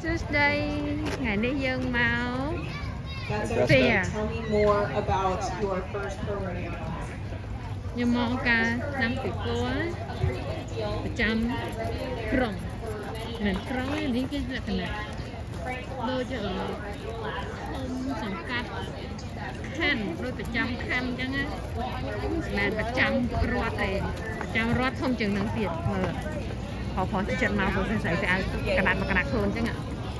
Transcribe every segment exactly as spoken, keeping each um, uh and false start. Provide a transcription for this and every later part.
Tuesday, ngày nay dân mau. That's okay. Tell me more about your first program. Nhưng mà ca năm tỷ cô á, trăm rồng, nên nói đi cái là cái này, đôi cho không sòng cắt, khăn, đôi phải trăm khăn chẳng á, nên phải trăm rót này, trăm rót không chừng năng tiền mà họ họ chỉ chân màu của cái sợi cái cái đàn mà cái đàn hơn chẳng ạ.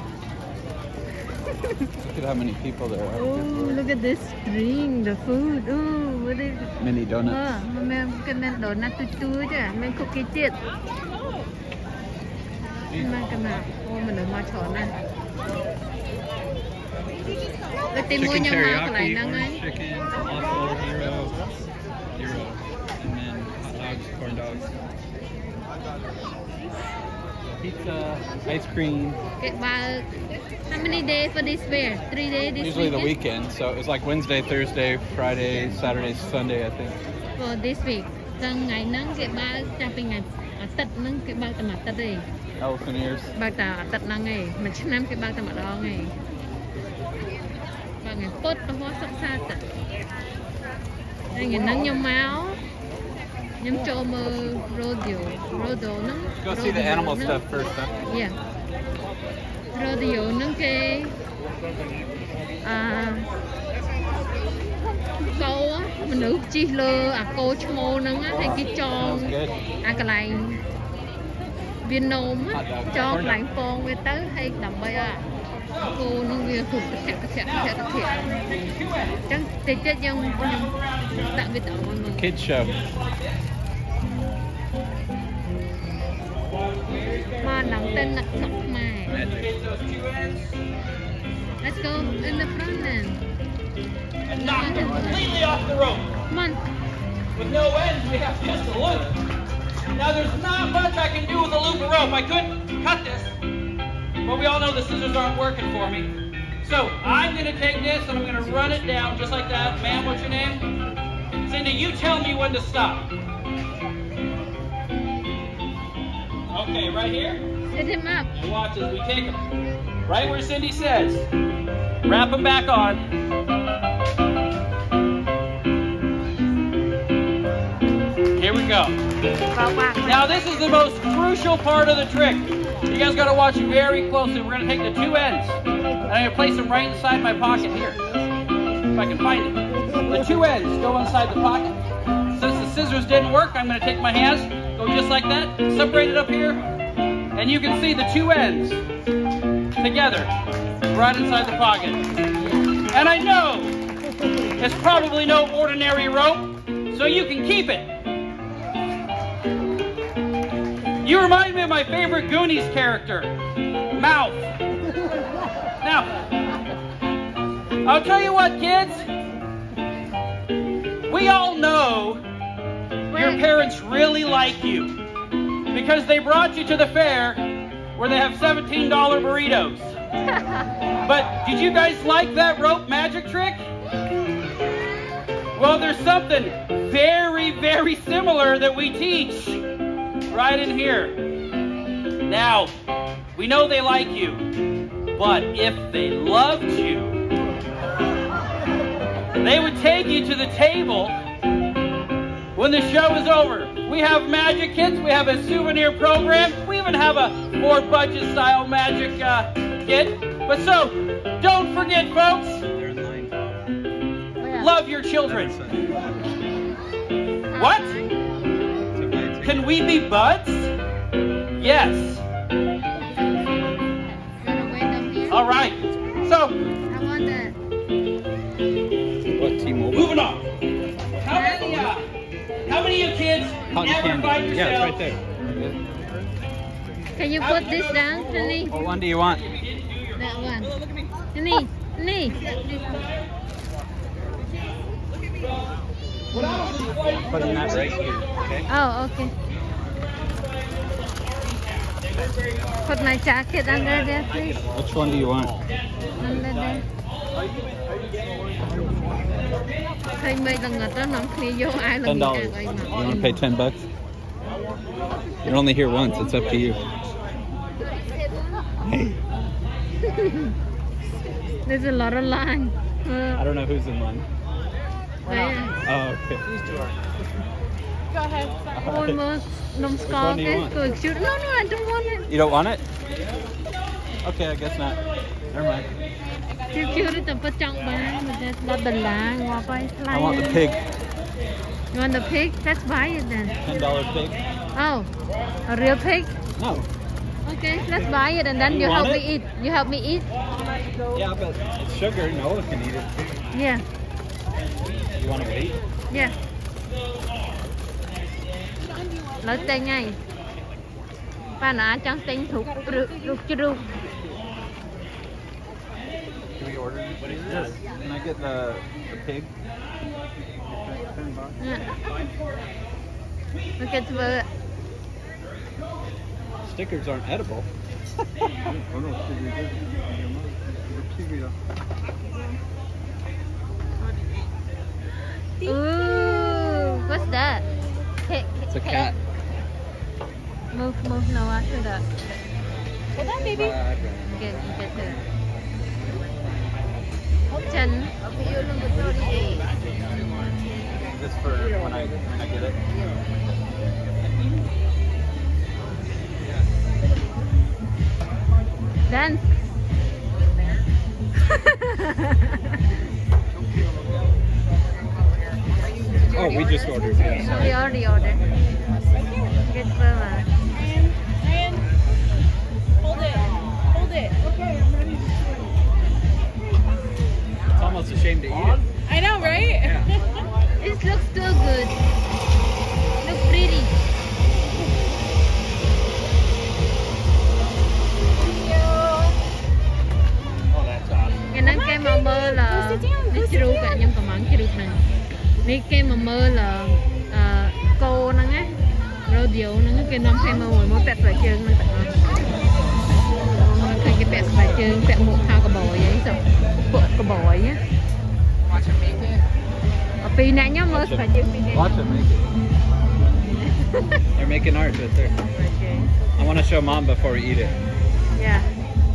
Look at how many people there are. Oh, look at this string, the food. Oh, what is it? Mini donuts. Oh, mình cái men donut tui tui chứ, mình cookie chết. Mình cái nào? Oh, mình ở mà chọn này. Cái tìm mua nhau mà cái này năng ấy. Chicken, waffle, hero, hero, and then hot dogs, corn dogs. Pizza, ice cream. Okay, about how many days for this fair? Three days this Usually weekend? the weekend, so it was like Wednesday, Thursday, Friday, Saturday, Sunday, I think. For this week, sang ngày nắng cái ba trong cái ngày tết nắng cái ba tầm tết đi. Elephant ears. Ba tầm tết nắng ngày, mình chỉ năm cái ba tầm đó ngày. Ba ngày tốt nó hóa sắc xa tật. Đây ngày nắng nhom máu. Nhom cho mơ rodeo, rodeo nó. Go see the animal stuff first, huh? Yeah. Rodeo nó cái à câu á mình nữ chi lơ à cô chmo nó á hay cái tròn à cái này viên nôm á cho cái này phong với tới hay đầm bay à cô nó viên hụt cái thẹt cái thẹt cái thẹt cái thẹt chẳng thì chết nhưng tạm biệt tạm mọi người. Kids show. Mà nóng tên là sọc mài. Let's go in the front then. And knocked him completely off the rope. Come on. With no ends, we have just a loop. Now there's not much I can do with a loop of rope. I could cut this, but we all know the scissors aren't working for me. So I'm going to take this and I'm going to run it down just like that. Ma'am, what's your name? Cindy, you tell me when to stop. Okay, right here. Set him up. And watch as we take him. Right where Cindy says. Wrap him back on. Here we go. Now this is the most crucial part of the trick. You guys got to watch very closely. We're going to take the two ends. And I'm going to place them right inside my pocket here. If I can find it. The two ends go inside the pocket. Since the scissors didn't work, I'm going to take my hands, go just like that, separate it up here, and you can see the two ends together right inside the pocket. And I know it's probably no ordinary rope, so you can keep it. You remind me of my favorite Goonies character, Mouth. Now, I'll tell you what, kids. We all know your parents really like you because they brought you to the fair where they have seventeen dollar burritos. But did you guys like that rope magic trick? Well, there's something very, very similar that we teach right in here. Now, we know they like you, but if they loved you, they would take you to the table when the show is over. We have magic kits, we have a souvenir program, we even have a more budget style magic uh, kit. But so, don't forget folks, love your children. What? Can we be buds? Yes. All right. So, I want that. What T-Mobile? moving on. How many, uh, how many of you kids Cotton ever candy. find yourself? Yeah, it's right there. Can you put this down, honey? What one do you want? That one. Honey, honey. Putting that right here, okay? Oh, okay. Put my jacket under there, please. Which one do you want? Under there. Ten dollars. You want to pay ten bucks? You're only here once. It's up to you. Hey. There's a lot of line. I Uh, don't know who's in line. there. Oh, okay. Go ahead. Almost num Which one do you want? good shoot. No, no, I don't want it. You don't want it? Okay, I guess not. Never mind. Cute, cute, the but chunk bang, but that's not the line. Walk by I want the pig. You want the pig? Let's buy it then. Ten dollar pig. Oh, a real pig? No. Okay, let's buy it and then You you, help want me it? eat. You help me eat? Yeah, but it's sugar. No one can eat it. Yeah, You want to wait? yeah. Nói tên ngay. Ba nó trong tên thuộc rượu rượu rượu. Can we order this? Can I get the, the pig? Yeah. Okay, to the Stickers aren't edible. Ooh, what's that? Pig. It's a cat. Move, move, no, after that. Hold on, baby. Okay, get to it. Chân. This for when I when I get it. Dance. Oh, we just ordered. Yeah, sorry. We already ordered. Good for us. Ryan, hold it. Hold it. Okay, I'm ready. It's almost a shame to eat it. I know, right? Yeah. It looks too good. Look pretty. Oh, that's awesome. Cáiนั้นcái mà mơ là đi chiru cả nhưng còn mắng chiru này. Đi cái mà mơ là à, cô nó á, rồi điều nó cái nón hay mà ngồi mỗi bẹt phải chơi nó tặng nó. Thành cái bẹt phải chơi bẹt một thao cái bò vậy sao? Bộ cái bò vậy á. Ở pi nãy nhá mơ phải chơi pi nãy. Watch them make it. They're making art right there. Okay. I want to show mom before we eat it. Yeah.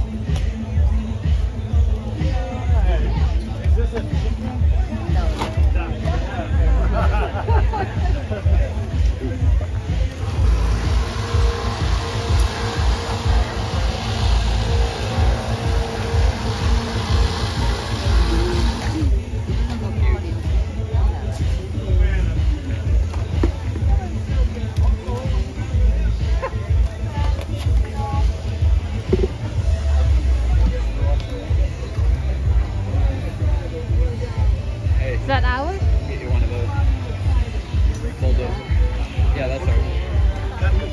Hey, Is that ours? get you one of those. Hold those. Yeah, that's ours.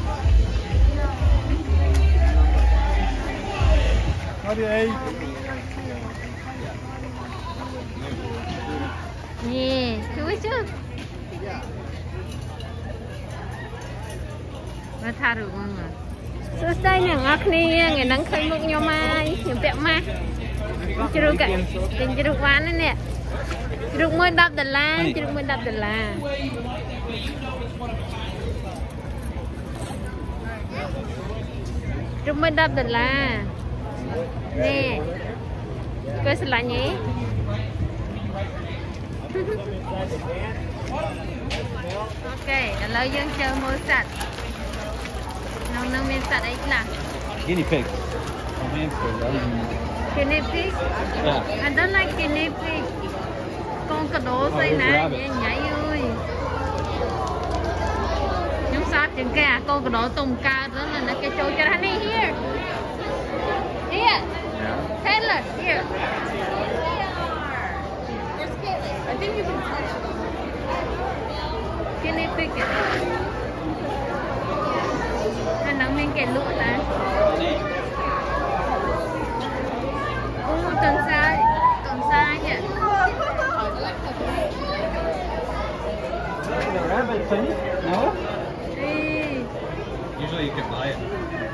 Yeah, chui chứ. Mà tha được không ạ? Sơ tay nè ngọc nè, ngày nắng khơi mực nhau mai, nhiều bẹo ma. Chưa được cả, tình chưa được quán nữa nè. Chưa được mới đập đợt la, chưa được mới đập đợt la. Chưa được mới đập đợt la. Nè, coi sẽ lại nhé. Ok, đã lấy dân chờ mua sạch. Nông nông miên sạch ấy là Guinea pig. Oh, hamster. That is- guinea pig. Yeah. I don't like guinea pig. Con cà đố xây Oh, nè, rabbit. nhảy nhảy ơi. Nhưng sao chừng kìa, con cà đố tùng ca đó là nó cái chỗ cho honey here. Here. Yeah. Taylor, here. I think you can touch it. Guinea pig. Nó nắng mình kẹt lụa ta. Ô, tuần sai, tuần sai nhỉ. The rabbit thing? No? Ê, Usually you can buy it.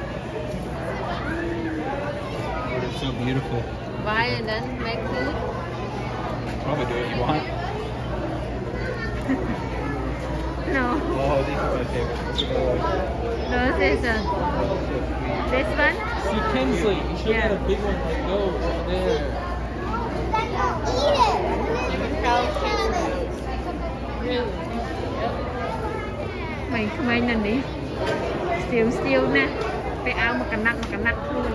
But it's so beautiful. buy and then make food. Probably do what you want. No, Oh, these are my favorite. Oh, no, this is a so sweet. This one? See Kinsley, you should have Yeah. got a big one like those over there. Mày không ai nè đi. Siêu siêu nè. Cái áo mà cắn nặng mà cắn nặng luôn.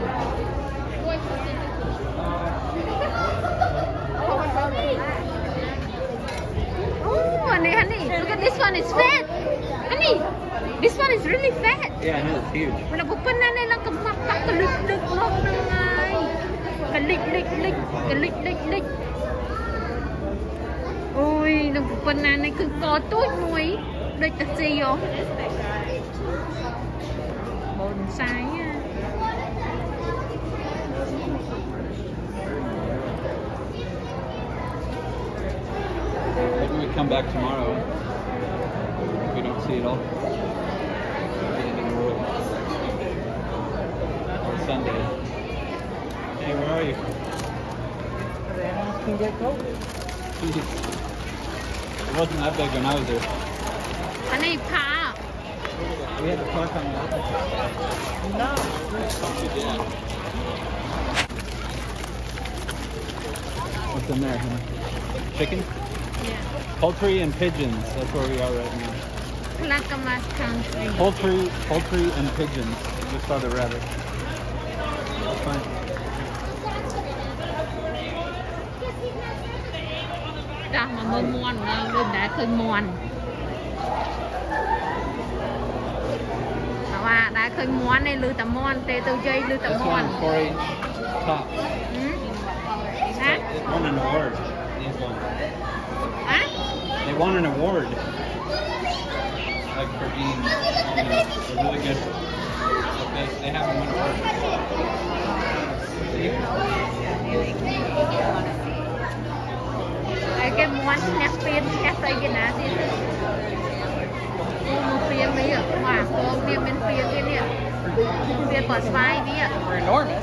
Oh, honey, honey, look at this one, it's fat. Honey, this one is really fat. Yeah, I know, it's huge. Mà nó bụng na này là cầm mặt tắc cái lịch lịch lông nương ai. Cái lịch lịch lịch, cái lịch lịch lịch. Ôi, nó bụng na này cứ có tốt muối. Đây ta gì không? Bồn sai á. Maybe we come back tomorrow if we don't see it all. Or Sunday. Hey, where are you? Can get cold. Jeez. It wasn't that big when I was there. Honey, pa. We had to park on the other side. No. Yeah. What's in there, honey? Chicken? Yeah. Poultry and pigeons. That's where we are right now. Clackamas country. Poultry, poultry and pigeons. Just saw the rabbit. That's fine. Đó mà mơ muôn, luôn đã khơi muôn. Và đã khơi muôn này lưu tầm muôn, tê tư dây lưu tầm This muôn. one, four H top. Ừ? Hả? They won an award. These ones. Hả? They won an award. Like for being, you know, they're really good. But they, they haven't won an award. Cái cái muôn snap pin, snap tay cái ná gì đó. Ô, một phiên mấy ạ. Hòa, cô miệng bên phiên cái nè. Phiên bọt vai đi ạ. They're enormous.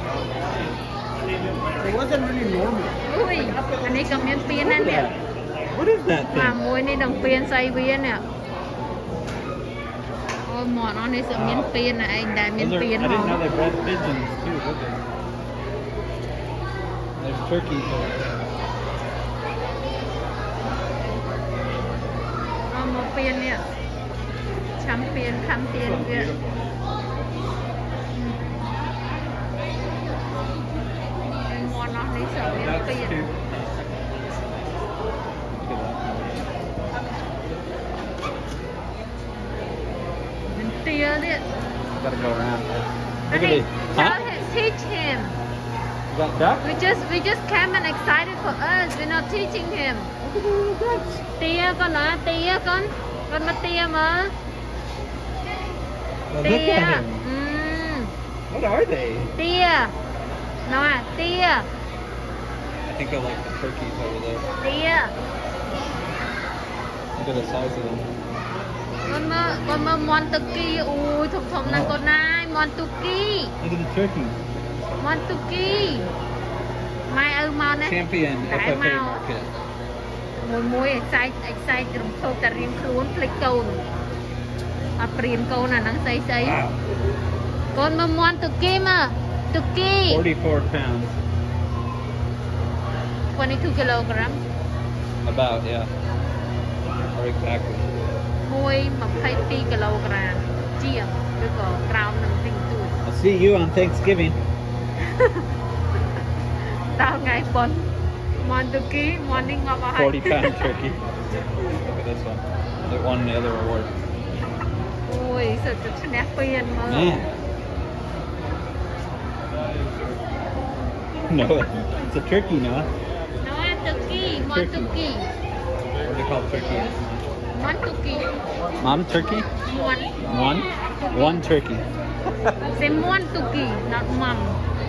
It wasn't really normal. Ui, anh ấy cầm miếng phiên anh nè. What is that Mà thing? mùi này đồng phiên xây viên nè. Ôi, mọt nó này sợ miếng phiên này, anh đã miếng Those are, I phiên didn't know hông? they bred pigeons too, did they? There's turkeys there. Ờ, một phiên nè. Trăm phiên, trăm phiên kìa. Anh mọt nó này sợ miếng That's phiên. cute. Look at that. Miếng tia đấy. Gotta go around. Look at Honey, these. tell Huh? him, teach him. Is that duck? We just we just came and excited for us. We're not teaching him. Tia con nói tia con. Con mất tia mà. Well, look Tia. at him. Mm. What are they? Tia. Nói tia. I think I like the turkeys over there. Tia. Look at the size of them. Con mơ con mơ mon turkey. Ui thùng thùng là con này mon turkey. Look at the turkeys. Mon turkey. Mai ơi mon đấy. Champion Đại F F A màu. market. Mùi mùi excite excite rung thâu ta riêng khuôn phlik côn. À priêm côn là nắng xây xây. Wow. Con mà mon turkey mà. Turkey. forty-four pounds. twenty-two kilogram. About, yeah. Or exactly. Mùi mà hai mươi hai kilogram. Chia. Rồi có crown nằm tình tuổi. I'll see you on Thanksgiving. Tao ngày bốn. Mon turkey, morning ngọc ở forty pound turkey. Look at this one. They won the other award. Ui, sợ thật snap phiền mà. Man. No, it's a turkey, no? Nó ăn turkey, mon Turkey. turkey. What do they call turkey? Mon turkey. Mom turkey? Mon. One? One turkey. Say mon turkey, not mom.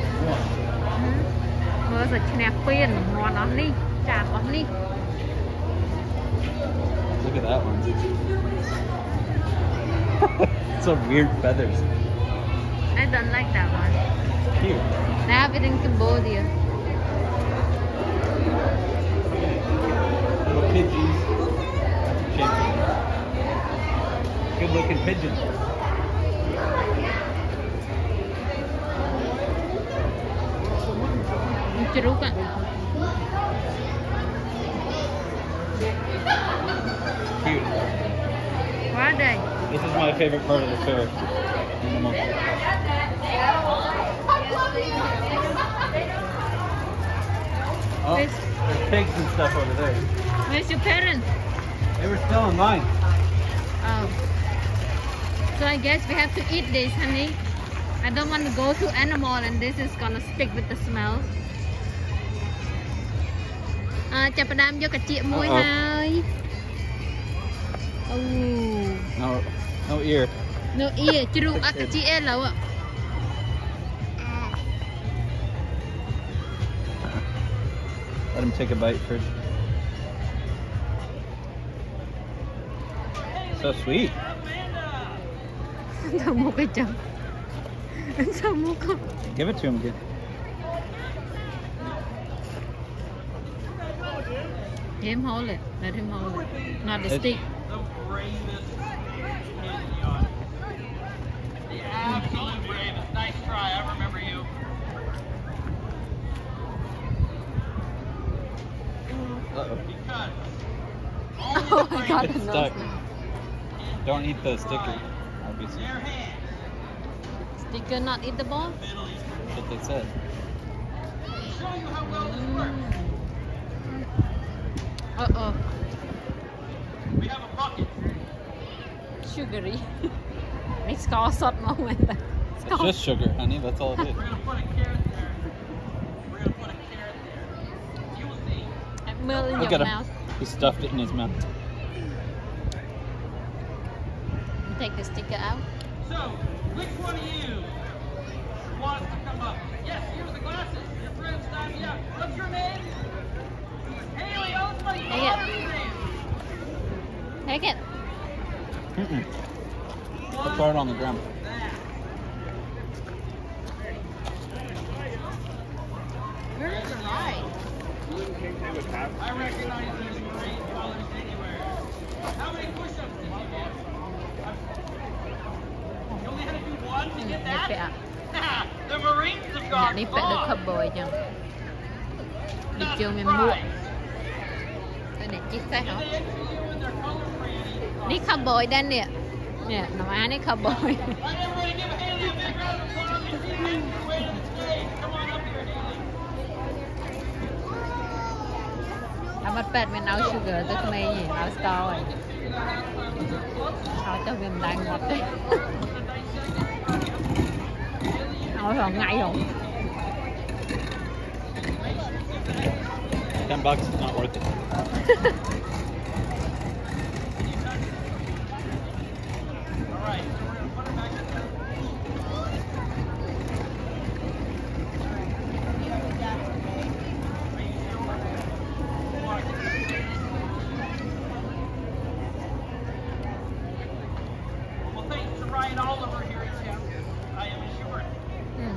Mơ sợ snap phiền, mon nó đi, chả có đi. Look at that one. So weird feathers. I don't like that one. It's cute. They have it in Cambodia. Little pigeons. Champion. Good looking pigeon. Churuk á. Cute. Quá đầy. This is my favorite part of the fair. Oh, Where's, there's pigs and stuff over there. where's your parents? They were still in line. Oh. So I guess we have to eat this, honey. I don't want to go to animal and this is gonna stick with the smell. À, chào bà đam vô cà chịa muối Uh-oh. hai. Oh. No, no ear. No ear, churu à cà chịa lâu ạ. Let him take a bite first. So sweet. Sao mua cái chồng? Sao mua con? Give it to him again. Let him hold it. Let him hold it. Not the It's- stick. The bravest candy on it. The absolute bravest. Nice try. I remember you. Uh-oh. Because Oh my god, It's no. stuck. Don't eat the sticker, obviously. their hand. Sticker not eatable? That's what they said. Show you how well this works. Uh-oh. We have a bucket. Sugary. It's called salt moment. It's It's called just sugar, honey. That's all it is. We're gonna put a carrot there. We're gonna put a carrot there. You will see. meal in Look your at him. mouth. He stuffed it in his mouth. You take the sticker out. So, which one of you wants to come up? Yes, here's the glasses. Your friend's time you out. What's your name? Haley, oh, it's my Take it. daughter's name. Take it. Mm-mm. I'll throw it on the ground. Where's the right? I recognize those green colors anywhere. How many push-ups did you get? You only had to do one to get Nếp that? vẽ. The Marines have Nè gone đi vẽ được far. khắp bồi chẳng. Đi Not chơi miền muộn. surprised. Đây này chiếc xe hả? They exit you in their color branding. Đi khắp bồi đây nè. Nè, nó má đi khắp bồi. All right, everybody, give Haley a big round of applause. You see Haley waiting on the stage. Come on up here, Haley. Nó bắt bẹt mình áo sugar tới mê gì, áo star rồi. Áo cho mình đang ngọt đấy. Áo hòn ngay không? Ten bucks is not worth it. All right, so we're gonna put it back in there. Well, thanks to Ryan Oliver here in town. I am assured. Ừ.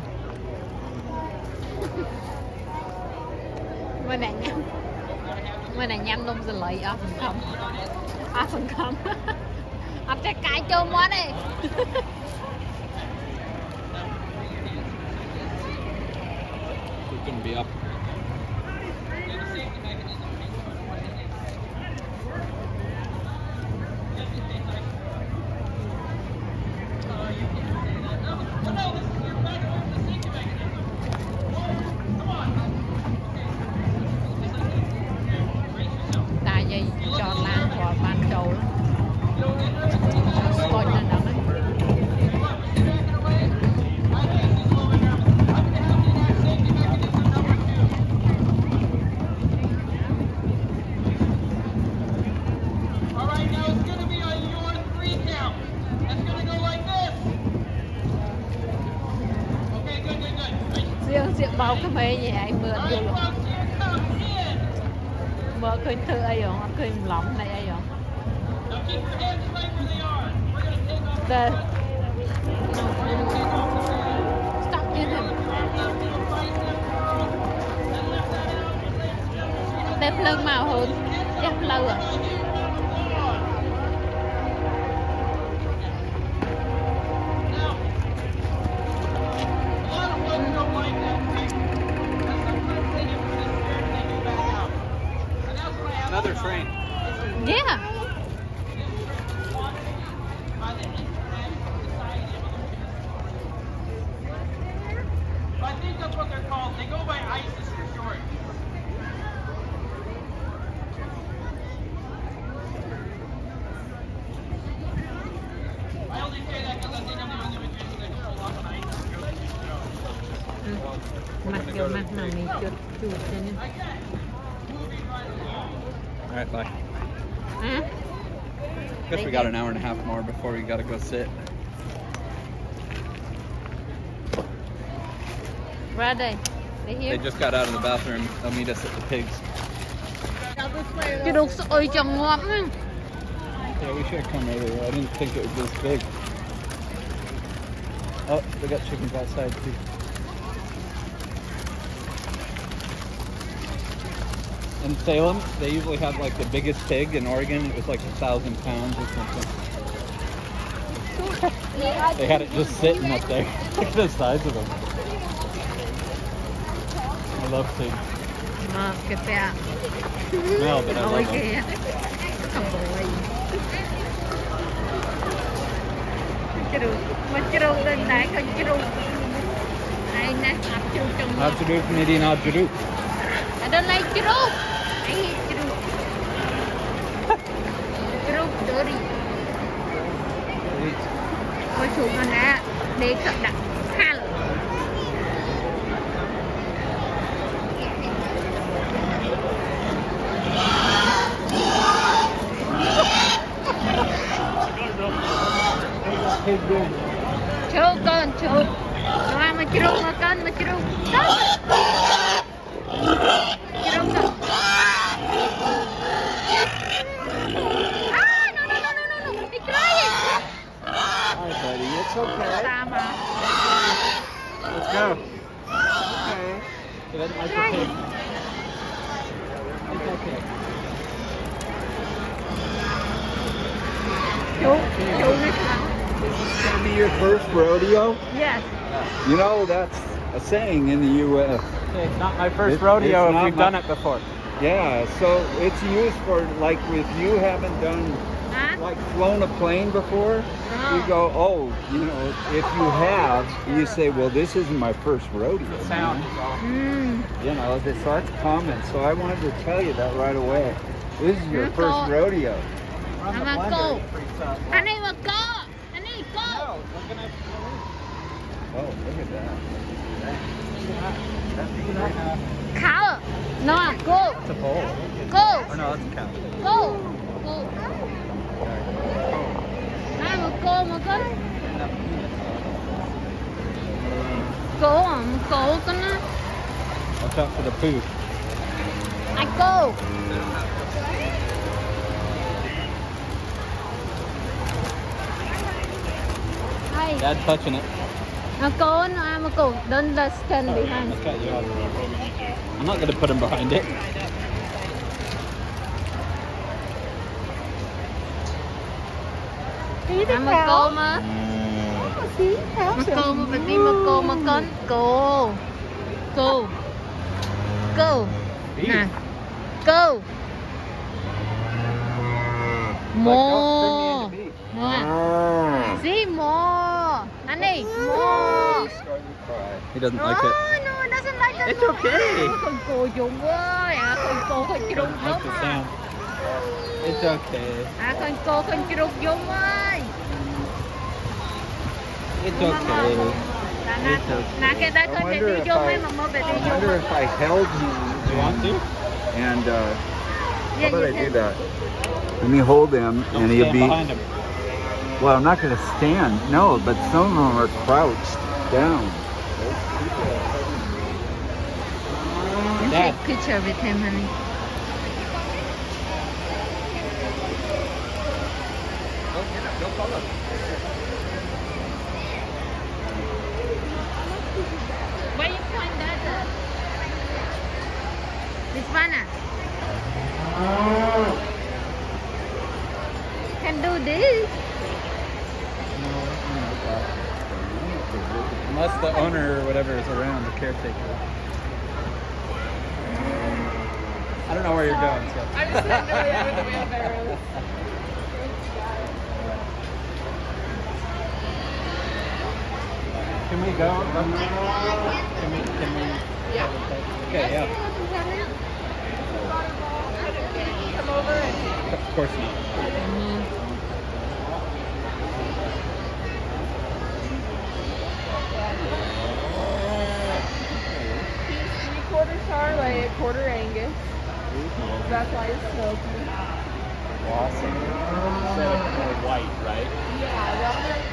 Mới này nhắm. Mới này nhắm luôn rồi lợi ở phần không. À phần không. Ở trái cãi chôm quá đi. It couldn't be up. Tại vì tròn lan của ban trầu lắm. Coi lên đó đấy. All right, now it's going to be on your three count. It's going to go like this. Okay, good, good, good. Riêng rượu bao cái mê gì anh mượn All vô right, luôn. folks, here comes in. Mơ khơi thư ấy rồi, khơi lỏng này ấy rồi. Now keep your hands right where they are. We're going to take off The We're going to take off the bag. stop in him. Drop down to the right left arm. And lift that out. And ladies and gentlemen, she has Đẹp lưng màu hồn. Đẹp lâu à. Now, a lot of folks don't like that trick. Because sometimes they get another train. Yeah. I think that's what they're called. They go by ISIS for short. I only say that because I think I'm the only one that goes along with ISIS. Mặt kiểu mặt nào mình chuột chuột cho nên. All right, bye. Hả? Guess we got an hour and a half more before we gotta go sit. Ra đây. They They here. just got out of the bathroom. They'll meet us at the pigs. Cái đồ sôi trồng ngon. Yeah, we should have come earlier. I didn't think it was this big. Oh, they got chickens outside too. In Salem, they usually have like the biggest pig. In Oregon, it was like a thousand pounds or something. They had it just sitting up there. Look at the size of them. I love pigs. Mà cái bè. No, but I Ôi love them. kìa. Không bồi. Cái đồ, mà cái đồ lên đấy coi cái đồ. Đây nè, áp chịu trong ngon. Abjadu, Canadian Abjadu. I don't like churuk. I hate churuk. Churuk dirty. Ôi chú con đã để cận đặt khăn. Churuk con, churuk. Nó ăn mà churuk mà con mà churuk. Churuk con. Ah, no, no, no, no, no, no. It's crying. Hi, buddy. It's okay. Tama. Let's go. Okay. He doesn't like the pig. It's okay. Chú, chú biết hả? This is gonna be your first rodeo? Yes. You know, that's a saying in the U S. It's not my first It- rodeo it's if not we've my- done it before. Yeah, so it's used for, like, if you haven't done, Hả? like, flown a plane before, you Oh. go, oh, you know, if you have, you say, well, this isn't my first rodeo. Sound man. is all. Mm. You know, so that's common. So I wanted to tell you that right away. This is your You're first cool. rodeo. Run the I'm a blender, go. it freaks out. Anh đi mà co. Anh đi co. No, we're gonna. Oh, look at that. Khảo. No, go. It's a bull. Go. Or no, it's a cow. Go. Go. Ai mà cô mà con. Cô à, mà cô con á. Watch out for the poo. I go. Hey, Dad touching it. I go and I'm a go. Don't let stand behind. Let's cut you off. I'm not gonna put him behind it. I'm a go mà. Mà cô mà phải đi mà cô mà con. Cô. Cô. Cô. Nè. Cô. Mò. Nè. See more. Anh đi. More. He doesn't No, like it. no, it doesn't like that. It's okay. Con cô dùng quá. À, con cô con He chụp doesn't like giống the à. sound. It's okay. À, con cô con chụp giống ơi. It's okay. Nè, nè, nè, cái đó con để đi vô mấy mà mới phải I đi vô. wonder if I held you. You want to? And uh, Yeah, how about you I do can. that? Let me hold him, Don't and he'll stand be. behind him. Well, I'm not going to stand. No, but some of them are crouched down. You Dad. take picture with him, honey. Where you point that at? This one ah? Can do this. Unless the owner or whatever is around, the caretaker. I don't know where you're going, so. I'm just not familiar with the wheelbarrows. Can we go? Can we? Can we? Yeah. Okay, yeah. Come over and Of course not. three quarter Charlotte, quarter Angus. That's why it's smoky. Awesome. So more white, right? Yeah,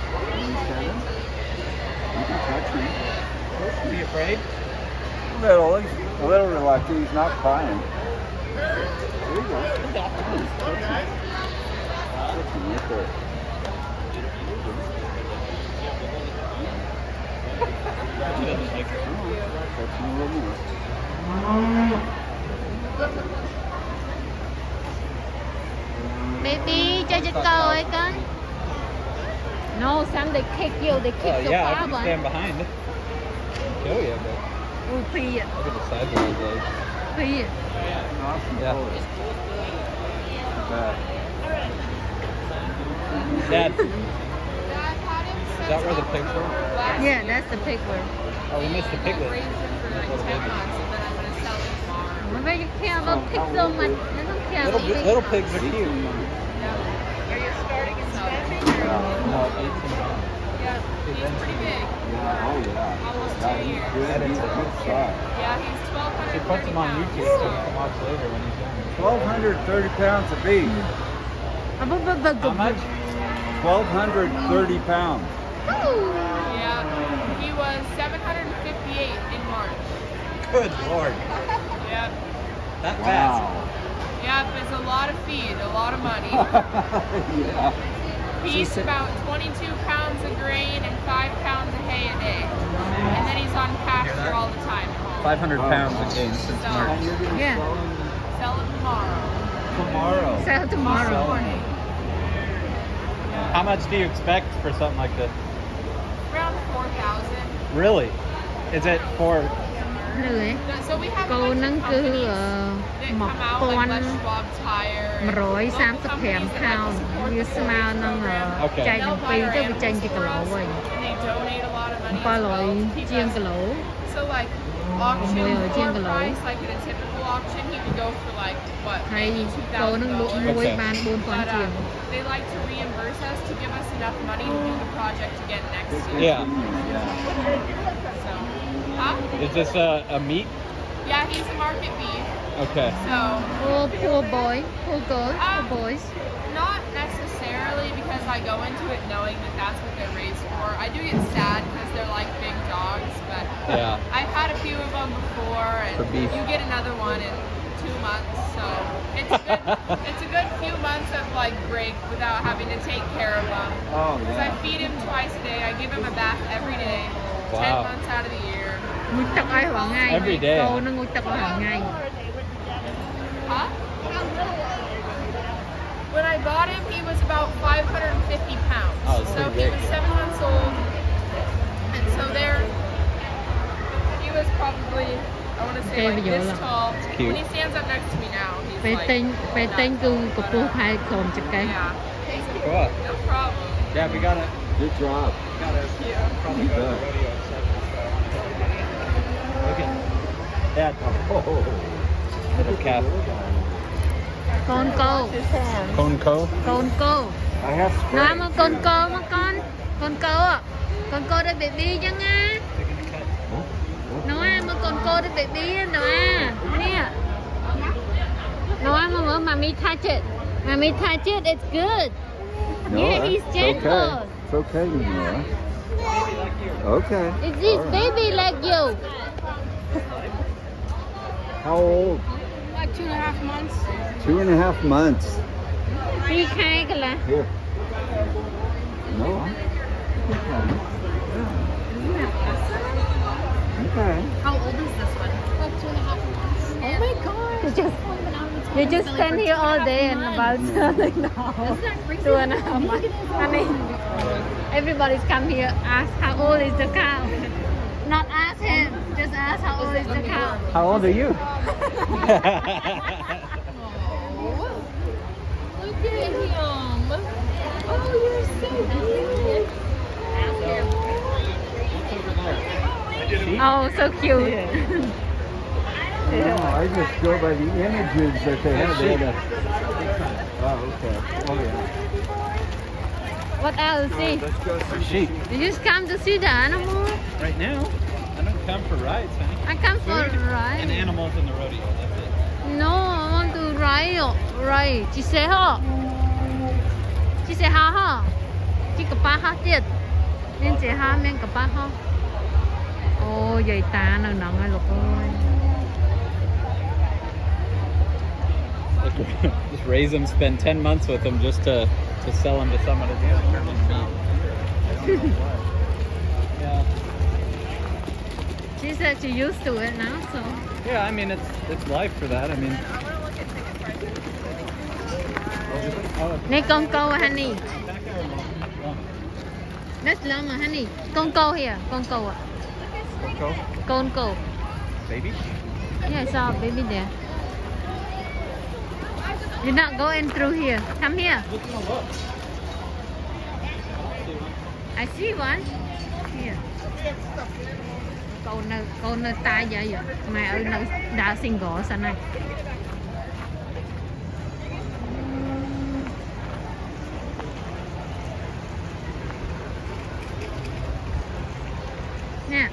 You can touch me. Are you afraid? A little, he's a little reluctant. He's not crying. There you go. Touch him. Touch him right there. She doesn't like it. Touch him a little more. Baby, cho cho coi con. No, some they kick you, they kick Well, your yeah, I father. can stand behind. Kill you, but Ui, phi ạ, look at the size of those legs. phi ạ. Awesome. Yeah. Pose. Back. Dad, is that where the pigs were? Yeah, that's the pig word. Oh, we missed the piglet. Mà bây giờ kêu nó thích đâu mà nó không kêu Little, gì. little pigs are cute. Are you starting and spending? No, eighteen pounds. Yeah, he's pretty big. Yeah, oh yeah. Almost Yeah, two he's years. good. He's a good shot. Yeah, he's twelve She hundred puts thirty them on pounds. YouTube so you can watch later when he's done. twelve thirty pounds of beef. À, bơ, bơ, bơ, How much? twelve thirty pounds. Yeah, he was seven hundred fifty-eight in March. Good lord. Yep. That fast. Wow. Yep, it's a lot of feed, a lot of money. Yeah. He eats about twenty-two pounds of grain and five pounds of hay a day. And then he's on pasture all the time. five hundred pounds of gain since So- March. Yeah, Sell him tomorrow. Tomorrow. sell tomorrow. Morning. How much do you expect for something like this? Around four thousand. Really? Is it for? Really? So we have a Cô bunch nâng of cứ companies ờ, that một come out like con Les Schwab Tire and một rưỡi local 三mươi companies tám that like to pound support như the smile food nâng program. ở Okay. chai They'll đường buy phi our tới bị chanh animals chỉ cả for lỗ us, rồi. and they donate a lot of money Ba as well lỗi to keep chiên us. cả lỗ. So like auction Mười ở chiên floor cả lỗ. price, like in a typical auction, he would go for like what, Hay maybe two cô thousand nâng lụa dollars. nuôi Okay. bán bốn con But chiên. um, they like to reimburse us to give us enough money to do the project again next year. Yeah. So, huh? Is this a, a meat? Yeah, he's a market beef. Okay. So, Poor, poor boy, poor girl, poor Um, boys. not necessarily because I go into it knowing that that's what they're raised for. I do get sad because they're like big dogs, but Yeah. I've had a few of them before, and For beef. you get another one in two months. So it's a good, it's a good few months of like break without having to take care of them. Oh Because I yeah. feed him twice a day. I give him a bath every day, Wow. ten months out of the year. Ngồi tập ai hàng ngày. Every day. Cô nó ngồi tập hàng ngày. Huh? When I got him, he was about five hundred fifty pounds. Oh, it's so pretty he big. was seven months old. And so there, he was probably, I want to say, Okay, like bây giờ this là- tall. It's cute. When he stands up next to me now, he's Bé like, tên, bé tên cưng của cô hai còn chặt cây. yeah, Cool. no problem. Yeah, we gotta Good job. gotta probably go to the rodeo at seven. Look at that. Oh, little calf. Con cô, Cone co. con cô. I have Nói spray. mà con cô mà con. Con cô ạ. Con cô đây baby chứ nha. Nói mà con cô đây baby nói. Nè. Nói mà mà mommy touch it. Mommy touch it, it's good. No, Yeah, that's he's it's gentle. okay. It's okay, Nora. Okay. It's this All right. baby like you. How old? Like two and a half months. Two and a half months. Đi khai cái là. Here. No. Okay. Okay. How old is this one? Like two and a half months. Oh my god. You just, you just stand here all day and about selling now. Two and a half months. I mean, everybody's come here, ask how old is the cow. Not ask him, just ask how old is the cow. How old are you? did him. Oh, you're so cute. Oh, so cute. No, I just go by the images that they have. They have a, oh, okay. Oh, yeah. What else? See? Let's go For see. sheep. You just come to see the animal? Right now, I don't come for rides, honey. I come for a Food ride. and animals in the rodeo. That's it. No, I want to ride. Ride. Chị sẽ hả? Chị sẽ hả hả? Chị có ba hả tiệt. Nên chị hả men có ba hả? Ôi, vậy ta nào nặng ai lục ơi. Just raise them, spend ten months with them just to to sell them to someone at the end. Turn them meat. Yeah. She said she used to it now, so. Yeah, I mean it's it's life for that. I mean. Oh, Này con câu hả nè? back there. Oh. Rất lắm mà hả nè? Con câu here, con câu ạ. Go. Con câu. Baby. Yeah, I saw a baby there. You're not going through here. Come here. I see one. Here. Câu nơi câu nơi tai vậy vậy. Mày ơi nơi đào xin gỗ sao này? Nè.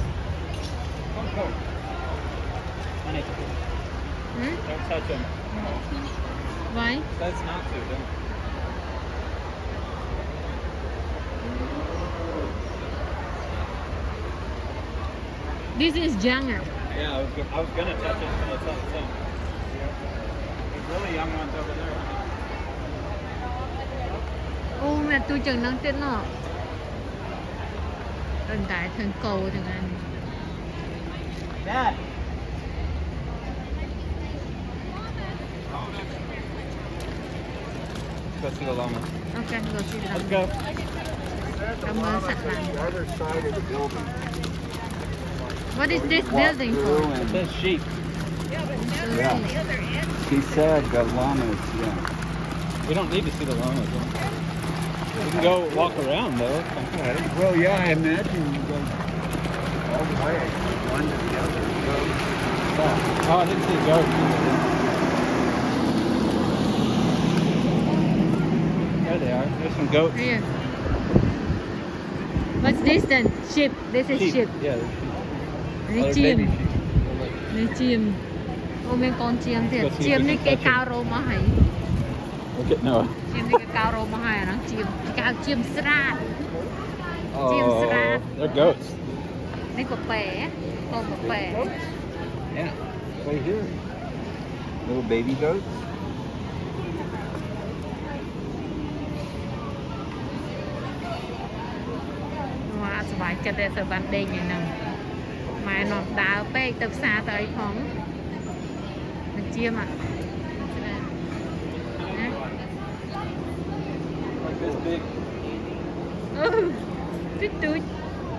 Honey, Hmm? don't touch them. Why? That's not to. Don't. This is younger. Yeah, I was, go- I was gonna touch it until I saw the sun. There's really young ones over there. Ô mẹ tôi chừng năng tiết nọ. Đừng đại thân cầu thằng anh. Dad. Let's go see the llama. Okay, go see them. Let's go. Cảm ơn sẵn The lắm. other side of the building. What is this Walk building through for? It and- says sheep. Yeah. She said the llamas, yeah. We don't need to see the llamas. huh? We can go walk around though. Okay. Well, yeah, I imagine you go all the way, one to the other. Yeah. Oh, I didn't see goats. There they are. There's some goats. Here. What's this then? Sheep. This is sheep. Yeah, they're sheep. Đây Oh, they're chim. baby sheep. They're like- Đây chim. Ô mấy con chim thiệt. Let's see if Chim we này can cái touch cao rô mà hay. Look at Noah. Chim này cái cao rô mà hay nó chim. Cao chim sra. Chim Oh, sra. they're goats. Đây có bè. Con có bè. Yeah, right here. Little baby goats. Wow, สบายចិត្តតែបានដេកយ៉ាងហ្នឹងម៉ែនាំដើរពេកទៅផ្សារទៅអីផងមិនជៀមអា Like this big. អូតិចតួច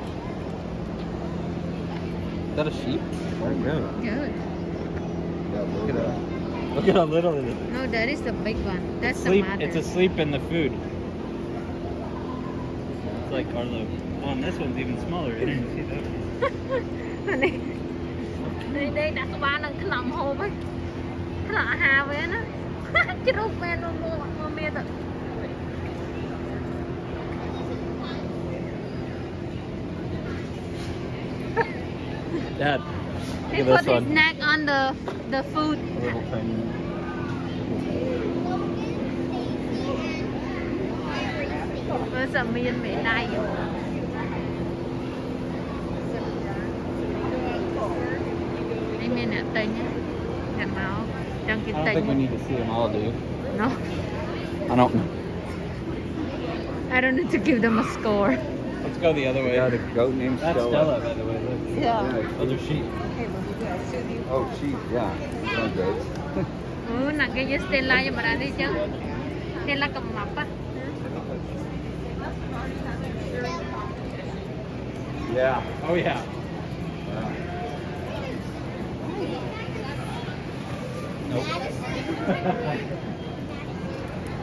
Is that a sheep or a goat? Good. Look at that. Look at how little it is. No, that is the big one. That's the Sleep. mother. It's asleep in the food. It's like Arlo. Oh, and this one's even smaller. I didn't see that. នេះនេះđâyដាក់ក្បាលនឹងក្នុងហូបហ្នឹងផ្លាក់អាហារវិញណាជ្រុកមែនមកមកមានទៅ Dad, He look put at this his one. neck on the the food. A little tiny. Với sầm miên mẹ đay. Đây miên nè tinh á. Nhặt máu. Trong I cái don't think we tinh. need to see them all, dude. No. I don't know. I don't need to give them a score. Let's go the other way. Got a goat named That's Stella. Stella, by the way. Look. Yeah. Those are sheep. Oh, sheep, yeah. Those are goats. Ừ, nè cái với Stella cho mà ra đi chứ. Stella cầm mập á. Yeah. Oh, yeah. yeah. Nope.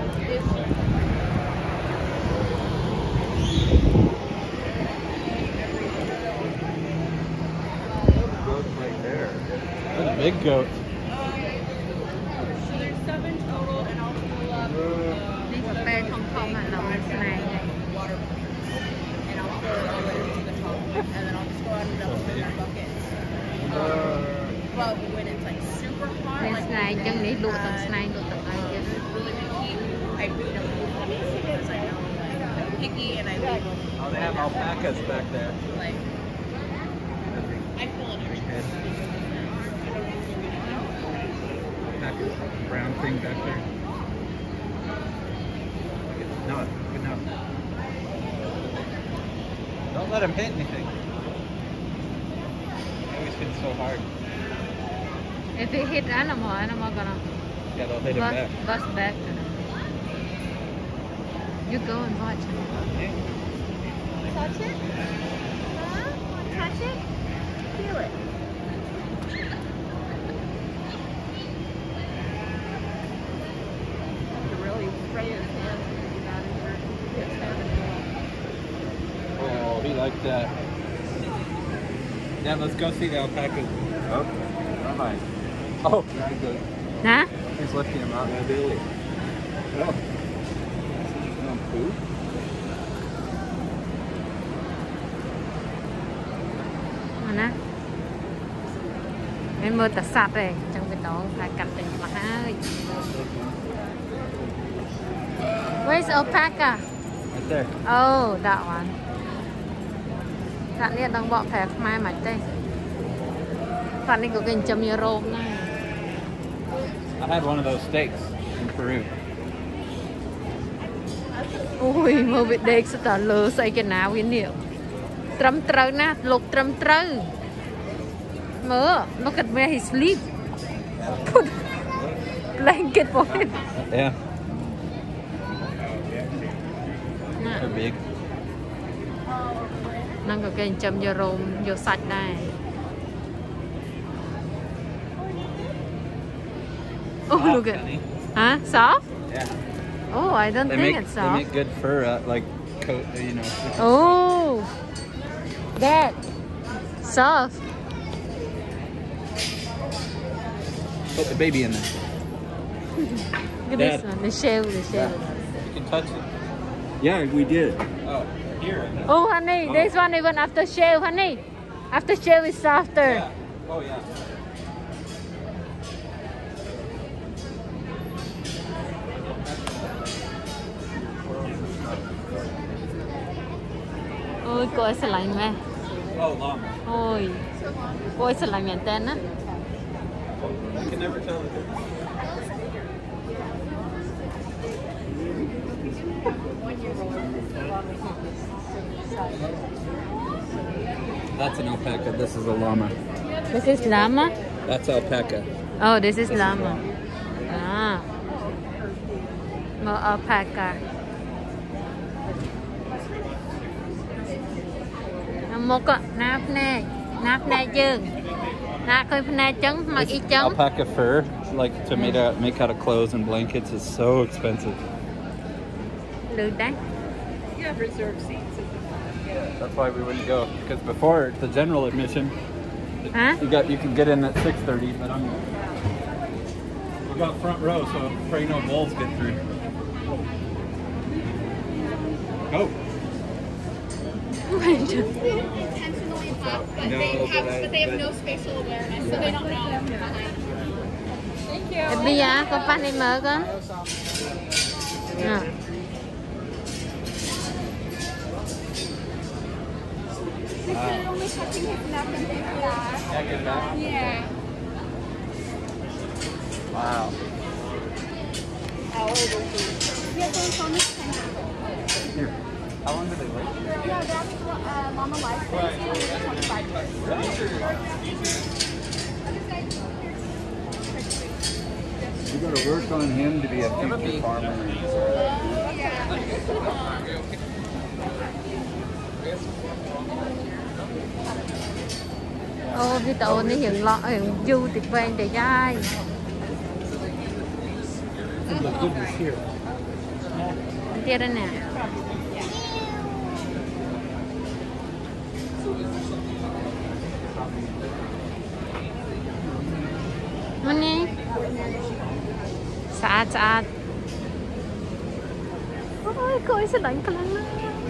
Right there. That's a big goat. So there's seven total, and I'll fill up the This whatever bag is không big không là lòng snack. water, and I'll fill it all into the top, and then I'll just go out and dump it in that bucket. Um, but when it's like super hot, This like snack when chẳng they ní lụa tầng had, snack lụa tầng ai chứ. really big heat, I feed them because I know like I'm picky and I leave them. Oh, they have alpacas back there. Like I feel it everything. Alpacas, brown thing back there. No, good enough. Don't let him hit anything. He always hits so hard. If it hit animal, animal gonna Yeah, they'll hit him bust, back. bust back. You go and watch it. Touch it? Huh? Touch it? Feel it. You really spray his hands when you got in your Oh, he liked that. Yeah, let's go see the alpacas. Oh, fine. Oh, Very good. Hả? he's lifting him up. Yeah, Billy. Oh. Some food? Mà nè. Em mơ tạt sạch rồi. Trong cái đó phải cắt tình mà hai. Where's alpaca? Right there. Oh, that one. That này đang bỏ thẻ mai mà đây. That này có cái chấm như rôm này. I had one of those steaks in Peru. Ôi, mơ bị đếch sao ta lơ xây cái nào cái niệm. Trâm trâu nè, lục trâm trâu. Mơ, look at where he sleep. Put blanket for him. Yeah, Nè, they're big. năng có cái chấm như rôm, vô sạch này. Oh, look at Honey. Huh? Soft? Yeah. Oh, I don't They think make it's they soft. make good fur, uh, like coat, you know. Oh, that soft. Put the baby in there. Look at Dad. this one, the shell, the shell. You can touch it. Yeah, we did. Oh, here. Oh, honey, this one even after shell, honey. After shell is softer. Yeah. Oh yeah. Ôi, cô ấy sẽ lạnh mẹ. Oh, llama. Ôi, cô ấy sẽ lạnh mẹ tên á. You can never tell the difference. That's an alpaca. This is a llama. This is llama? That's alpaca. Oh, this is llama. Ah. More alpaca. Một cái nắp nè, nắp nè chứ. Nắp coi nè trắng, mặc This y trắng. alpaca fur, like to make out, make out of clothes and blankets, is so expensive. Được đấy. You have reserved seats. That's why we wouldn't go. Because before the general admission, Hả? you got you can get in at six thirty, but I'm we got front row, so pray no bulls get through. Oh. Intentionally up, but No, they but have, I- but they have but- no spatial awareness, so they don't know. Thank you. Bây giờ con pan đi mở con. À. They're only touching his neck and things like that. Yeah, get it out. Yeah. Wow. How old is he? Yeah, so it's on this thing. Here. How long do they live? Yeah, that's uh, Mama Life. twenty-five years. We got to work on him to be a future farmer. Ô, cái tổ này hiện lọ, hiện du tuyệt vời để dai. The goodness here. tiết đây nè. Mana? Saat-saat. Ôi, cô ấy sẽ đánh cái lăng.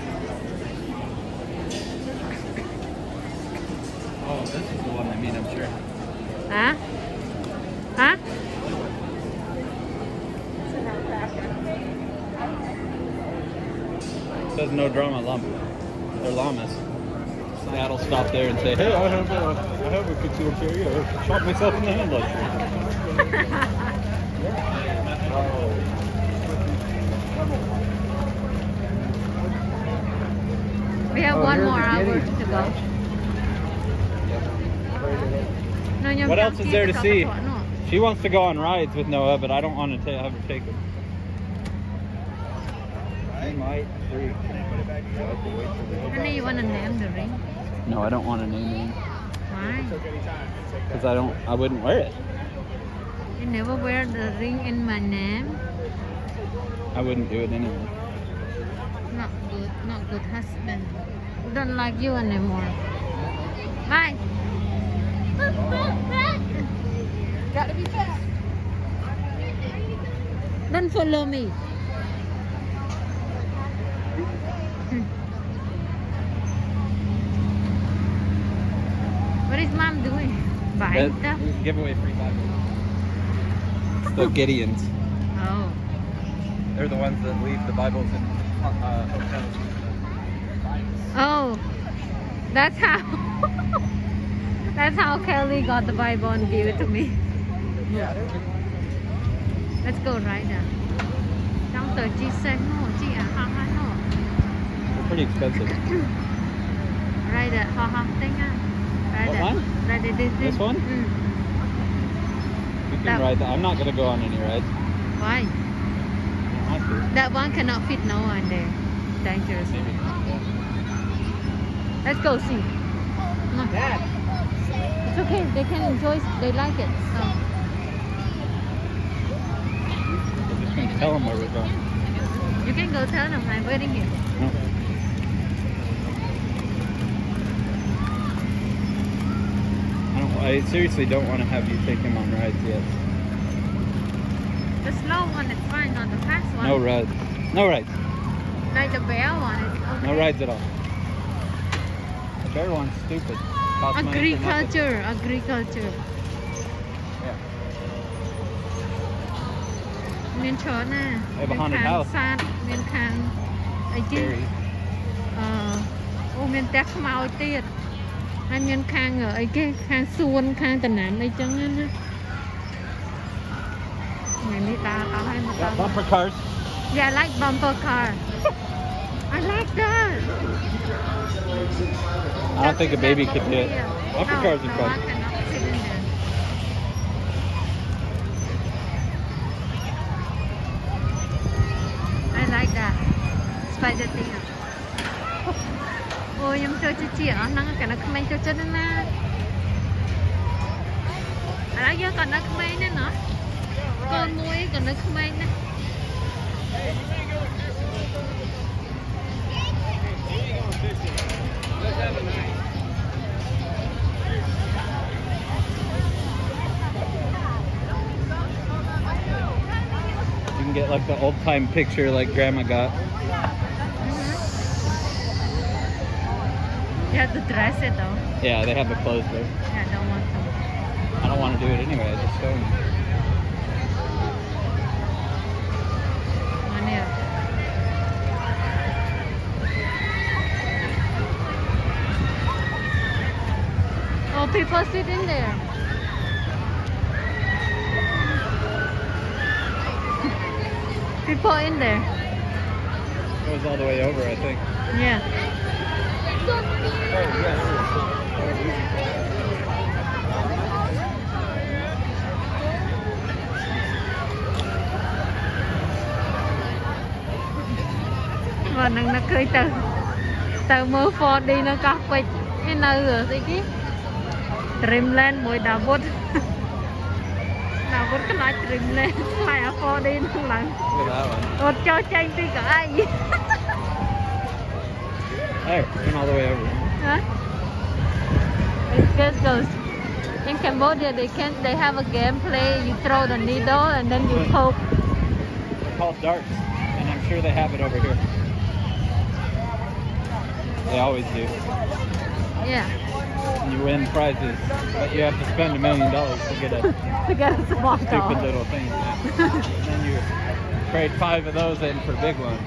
Oh, this is the one I mean, I'm sure. Hả? Hả? It says no drama llama. They're llamas. Seattle stop there and say, hey, I have a, I have a concealed carry. I shot myself in the hand last year. We have Oh, one here's more the hour guinea. to go. No, nhưng What trong else is kia there to có see? cái thuận nữa. She wants to go on rides with Noah, but I don't want to ta have her take her. She might freak. Honey, you want to name the ring? No, I don't want to name it Why? because I don't. I wouldn't wear it. You never wear the ring in my name? I wouldn't do it anyway. Not good, not good husband. Don't like you anymore. Bye. Gotta be fast. Don't follow me. What is mom doing? Buying That- stuff? give away free Bibles. It's the Gideons. Oh. They're the ones that leave the Bibles in uh, hotels. Oh. That's how. That's how Kelly got the Bible and gave it to me. Let's go right now. Trong tờ chi sen no, chi à ha ha no. They're pretty expensive. Right there, ha ha thing ah. Right What there. one? Right there, this, This one? Mm. We can That- ride that. I'm not gonna go on any rides. Why? I don't have to. That one cannot fit no one there. Dangerous. Let's go see. Come on. Dad. It's okay. They can enjoy. They like it. So I'm just gonna tell them where we're going. you can go tell them I'm waiting here. No. I don't. I seriously don't want to have you take him on rides yet. The slow one is fine, not the fast one. No rides. No rides. Like the bear one is okay. No rides at all. The bear one's stupid. Costs money for nothing. Agriculture, agriculture. Yeah. មានច្រើនណាស់ They have a haunted house. សត្វមានខាងអីទៀត Scary. អឺអូមានផ្ទះខ្មោចទៀតហើយមានខាងអីគេខាងសួនខាងតំណាំអីចឹងណាថ្ងៃនេះដើរអស់ហើយមកដល់ Yeah, bumper cars. Yeah, I like bumper car. I like that. I don't think a baby could do it. Bumper No, cars are no, fun. I cannot sit in there. I like that. Spider thing. អូខ្ញុំចូលជិះជិះអស់ហ្នឹងកាលនៅក្មេងចូលចិត្តណាស់ឥឡូវយើងក៏នៅក្មេងដែរណោះកូនមួយក៏នៅក្មេងដែរ You can get like the old time picture like grandma got. You have to dress it though. Yeah, they have the clothes there. Yeah, I don't want to. I don't want to do it anyway. I just showing you. One here. Oh, people sit in there. People in there. It was all the way over, I think. Yeah. Và nó nó cười từ từ mơ phò đi nó có quịch cái nơi rồi gì kia Dreamland mùi đào bút Nào vẫn cái lại trim lên, lại ở phô đi nó lần. Look at that one. Ột cho chanh đi cả ai. There, went all the way over. Huh? It just goes. In Cambodia, they can they have a game play. You throw the needle and then you poke. They're called darts, and I'm sure they have it over here. They always do. Yeah. And you win prizes, but you have to spend a million dollars to get a To get a small stupid doll. little thing. And then you trade five of those in for a big one.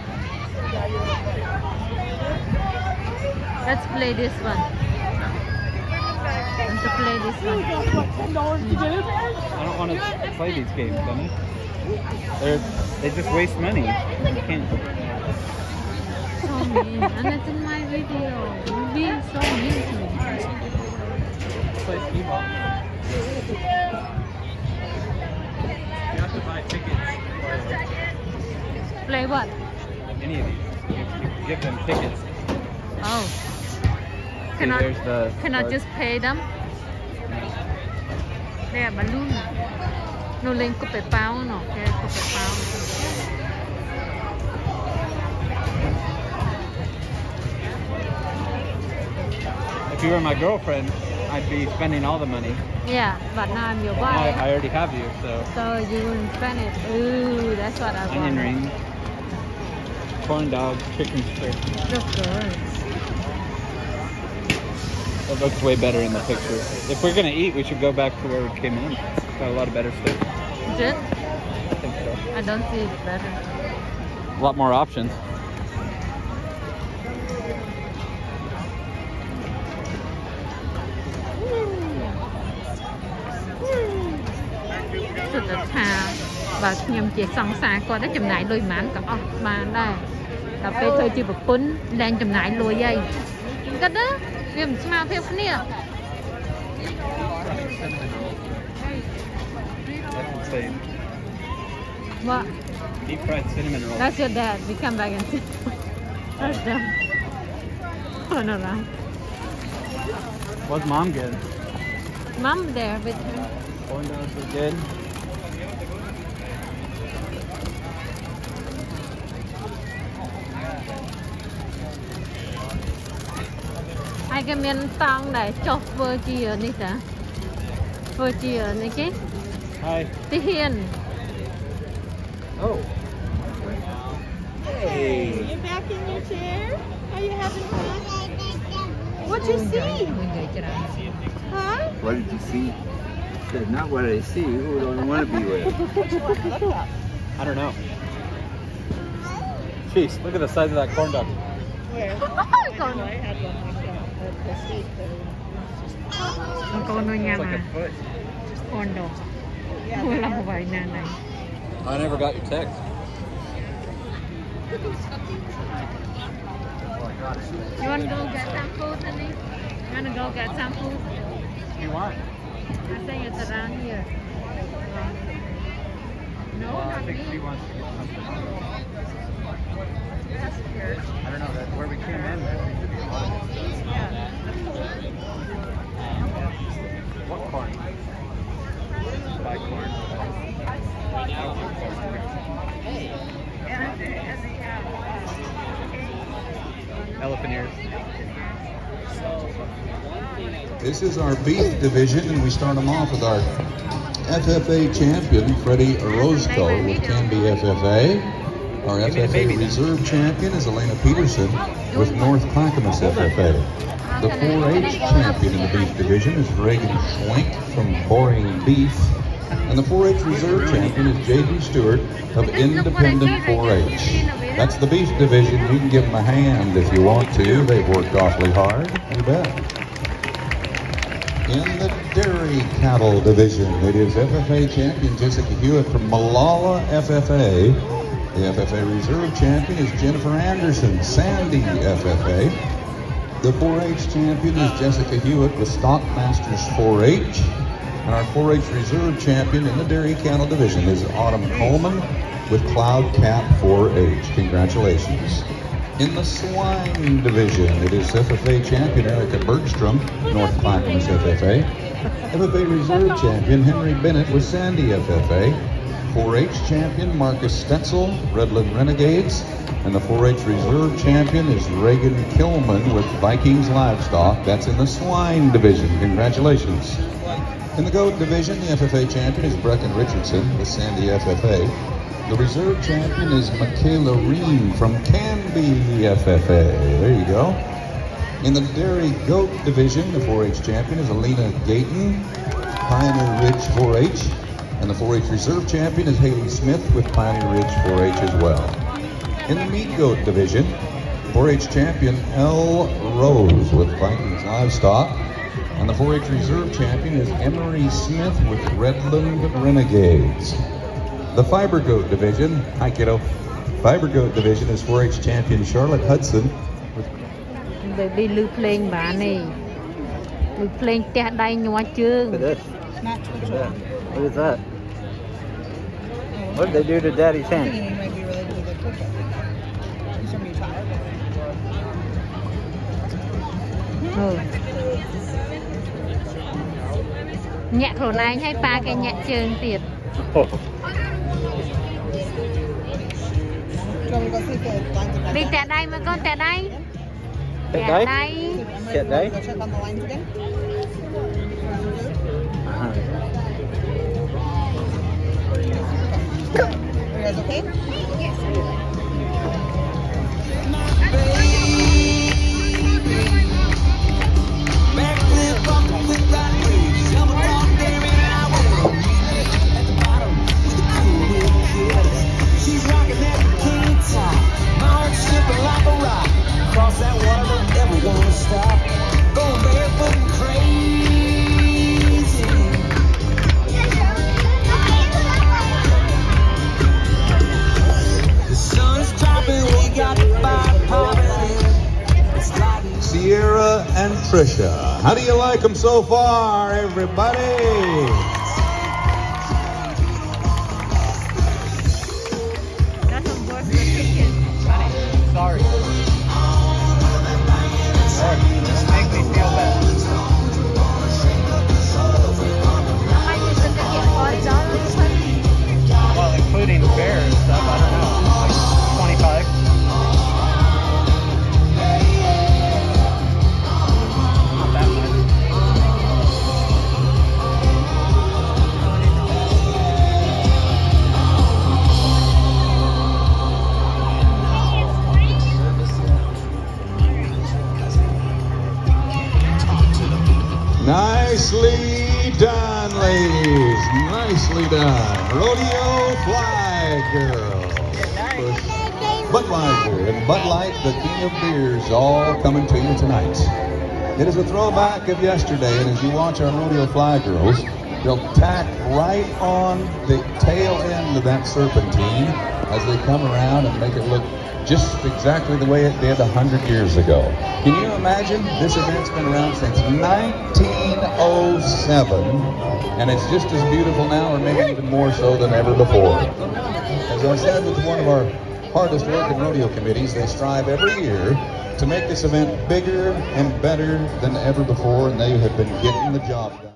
Let's play this one. I want to play this one. I don't want to play these games, Sonny. They're they just waste money. You can't. So mean. And it's in my video. You're being so mean to me. Play skee ball. You have to buy tickets. Play what? Any of these. You, you give them tickets. Oh. See, Cannot, there's the cannot card. just pay them? There, balloon. No lên có phải bao nó, cái có phải bao. If you were my girlfriend, I'd be spending all the money. Yeah, but now I'm your But now I, wife. I already have you, so. So you wouldn't spend it. Ooh, that's what I want. Onion rings, corn dog, chicken strip. Look good. That looks way better in the picture. If we're gonna eat, we should go back to where we came in. It's got a lot of better stuff. Is it? I think so. I don't see it better. A lot more options. Rất là tha. Và nhầm chỉ song xa coi đã chùm nại lùi mãn cả mà đây. Cà phê thôi chỉ bật pún đang chùm nại lùi dây. Cái đó, vì mình smell theo cái này. That's insane. What? Deep fried cinnamon rolls. That's your dad. We come back and see. That's them. Oh no, no. What's mom good? Mom there with her. Corn dogs are good. Hai cái miếng tang này cho vừa chi ở đây cả. Vừa chi ở đây chứ. Hi. Tí hiền. Oh. Hey. You back in your chair? Are you having fun? What'd you see? Huh? What did you see? Said, not what I see. Who do I want to be with? I don't know. Jeez, look at the size of that corn dog. Where? Còn I had one myself. The sweet con nuôi nhà It's like mà. a foot. Con đồ. Mua làm vậy nè này. I never got your text. You want to go get some food, honey? You want to go get some food? You want? I think it's around here. No, Well, I not think she me. wants to get something. That's weird. I don't know. That's where we came in. There seems to be a lot of stuff. What corn? Buy corn. I don't want corn. Elephant ears. This is our beef division, and we start them off with our F F A champion, Freddie Orozco with Canby F F A. Our F F A reserve champion is Elena Peterson with North Clackamas F F A. The four H champion in the beef division is Reagan Schwenk from Boring Beef. And the four H reserve champion is J B Stewart of Independent four H. That's the beef division. You can give them a hand if you want to. They've worked awfully hard. You bet. In the dairy cattle division, it is F F A champion Jessica Hewitt from Malala F F A. The F F A reserve champion is Jennifer Anderson, Sandy F F A. The four H champion is Jessica Hewitt with Stockmasters four H. And our four H reserve champion in the dairy cattle division is Autumn Coleman with Cloud Cap four H. Congratulations. In the swine division, it is F F A champion Erica Bergstrom, North Clackamas F F A. F F A Reserve champion Henry Bennett with Sandy F F A. four H champion Marcus Stetzel, Redland Renegades. And the four H Reserve champion is Reagan Kilman with Vikings Livestock. That's in the swine division. Congratulations. In the goat division, the F F A champion is Brecken Richardson with Sandy F F A. The reserve champion is Michaela Reen from Canby F F A. There you go. In the dairy goat division, the four H champion is Alina Gayton, Pioneer Ridge four H. And the four H reserve champion is Haley Smith with Pioneer Ridge four H as well. In the meat goat division, four H champion L. Rose with Vikings Livestock. And the four H reserve champion is Emery Smith with Redland Renegades. The fiber goat division, hi kiddo. Fiber goat division is four H champion Charlotte Hudson. Baby Lou playing Barney. Lou playing Ted Dai Nhua Chương. Look at this. What is that? What did they do to Daddy's hand? He might be related to the cricket. Somebody tried. Ừ. Nhẹ khổ này hay ba cái nhẹ chương tiệt. Đi tại đây mà con tại đây. Tại Tại đây? đây. Tại đấy? Go check on the lines again. Uh-huh. Are you guys okay? She's rocking that bikini top. My heart's slipping like a rock. Cross that water, don't ever wanna stop. Going barefoot and crazy. The sun's dropping, we got the fire popping. Sierra and Trisha. How do you like them so far, everybody? Sorry. Just make me feel bad. Well, including fair and stuff, I don't know. Like twenty-five. Not that much. Nicely done, ladies. Nicely done. Rodeo Fly Girl. Budweiser and Bud Light, the king of beers, all coming to you tonight. It is a throwback of yesterday, and as you watch our Rodeo Fly Girls, they'll tack right on the tail end of that serpentine as they come around and make it look just exactly the way it did a hundred years ago. Can you imagine? This event's been around since nineteen oh seven, and it's just as beautiful now, or maybe even more so than ever before. As I said with one of our hardest working rodeo committees, they strive every year to make this event bigger and better than ever before, and they have been getting the job done.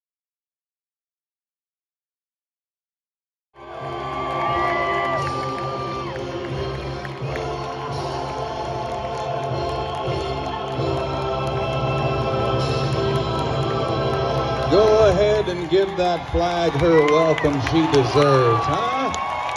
Go ahead and give that flag her welcome she deserves, huh?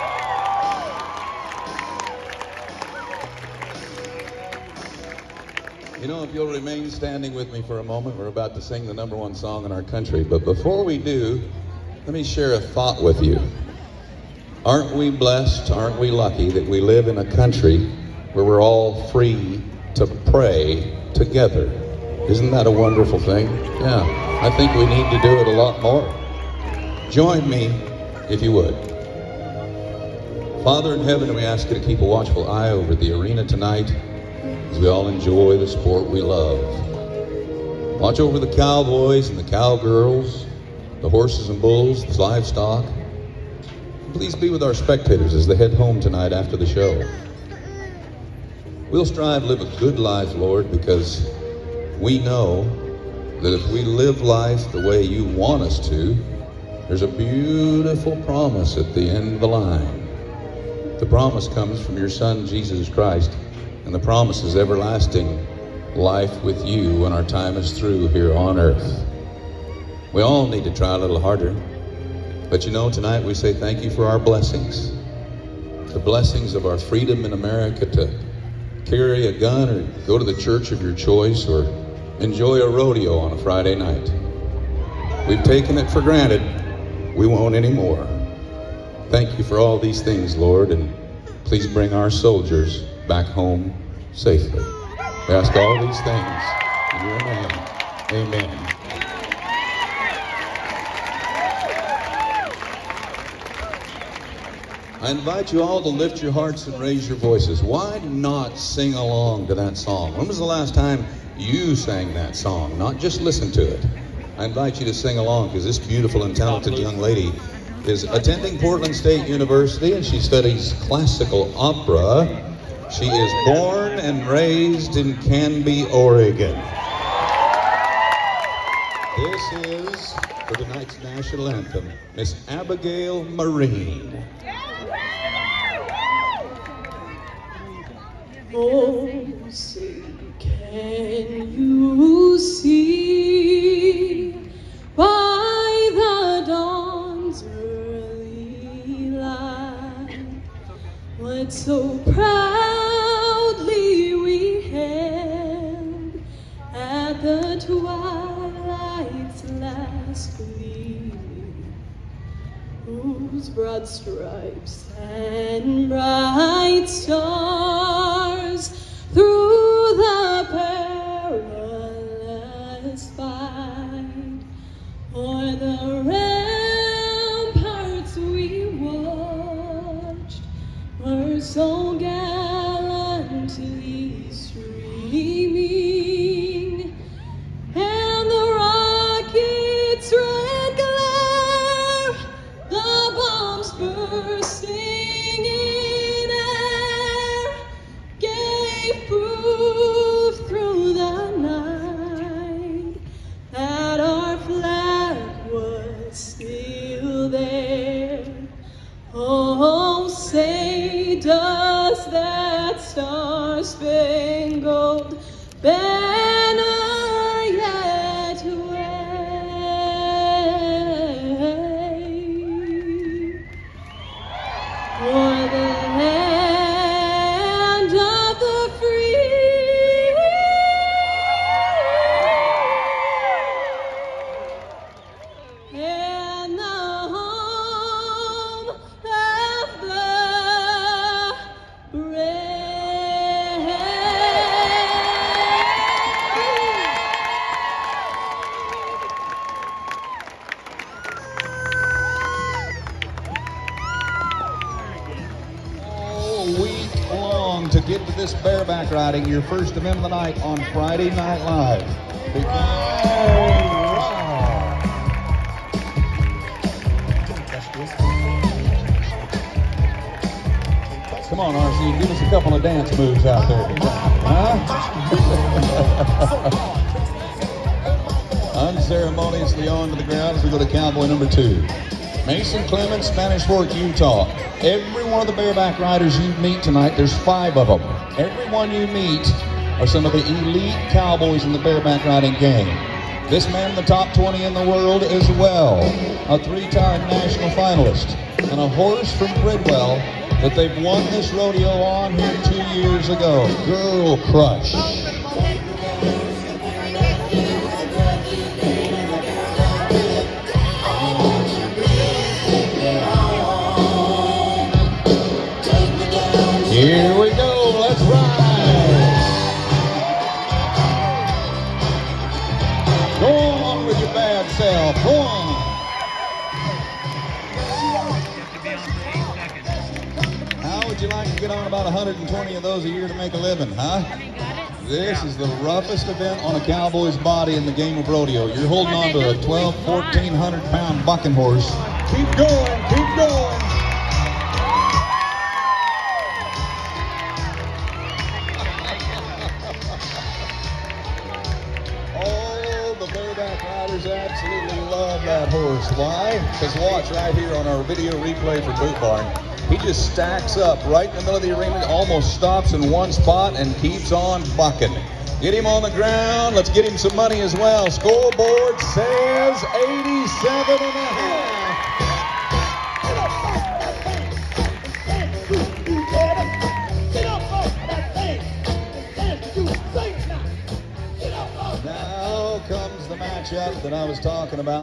You know, if you'll remain standing with me for a moment, we're about to sing the number one song in our country. But before we do, let me share a thought with you. Aren't we blessed, aren't we lucky that we live in a country where we're all free to pray together? Isn't that a wonderful thing? Yeah. I think we need to do it a lot more. Join me, if you would. Father in heaven, we ask you to keep a watchful eye over the arena tonight as we all enjoy the sport we love. Watch over the cowboys and the cowgirls, the horses and bulls, the livestock. Please be with our spectators as they head home tonight after the show. We'll strive to live a good life, Lord, because we know that if we live life the way you want us to, there's a beautiful promise at the end of the line. The promise comes from your Son, Jesus Christ, and the promise is everlasting life with you when our time is through here on earth. We all need to try a little harder, but you know, tonight we say thank you for our blessings. The blessings of our freedom in America to carry a gun or go to the church of your choice or enjoy a rodeo on a Friday night. We've taken it for granted. We won't anymore. Thank you for all these things, Lord, and please bring our soldiers back home safely. We ask all these things in your name. Amen. I invite you all to lift your hearts and raise your voices. Why not sing along to that song? When was the last time you sang that song? Not just listen to it. I invite you to sing along because this beautiful and talented young lady is attending Portland State University and she studies classical opera. She is born and raised in Canby, Oregon. This is, for tonight's national anthem, Miss Abigail Marine. Oh, say, can you see by the dawn's early light what so proudly we hailed at the twilight's last gleaming, whose broad stripes and bright stars through the perilous fight o'er the ramparts we watched were so gallantly streaming, and the rockets' red glare, the bombs bursting in air, gave proof through the night that our flag was still there. Oh, say, does that star-spangled banner yet wave o'er the land of the free and the home of the brave? All week long to get to this bareback riding, your first event of the night on Friday Night Live. Big- Come on, R C, give us a couple of dance moves out there. Huh? Unceremoniously on to the ground as we go to cowboy number two. Mason Clemens, Spanish Fork, Utah. Every one of the bareback riders you meet tonight, there's five of them. Every one you meet are some of the elite cowboys in the bareback riding game. This man in the top twenty in the world as well. A three-time national finalist. And a horse from Bridwell that they've won this rodeo on here two years ago. Girl Crush. Here we go, let's ride. Go on with your bad self, go on. How would you like to get on about one hundred twenty of those a year to make a living, huh? This is the roughest event on a cowboy's body in the game of rodeo. You're holding on to a twelve, fourteen hundred pound bucking horse. Keep going, keep going. Riders absolutely love that horse. Why? Because watch right here on our video replay for Boot Barn. He just stacks up right in the middle of the arena, almost stops in one spot and keeps on bucking. Get him on the ground. Let's get him some money as well. Scoreboard says eighty-seven and a half. Now comes the matchup that I was talking about.